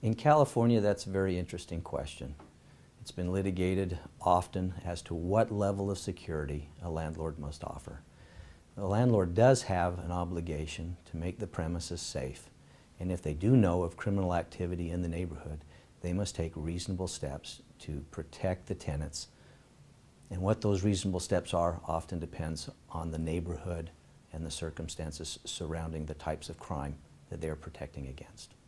In California, that's a very interesting question. It's been litigated often as to what level of security a landlord must offer. The landlord does have an obligation to make the premises safe, and if they do know of criminal activity in the neighborhood, they must take reasonable steps to protect the tenants. And what those reasonable steps are often depends on the neighborhood and the circumstances surrounding the types of crime that they are protecting against.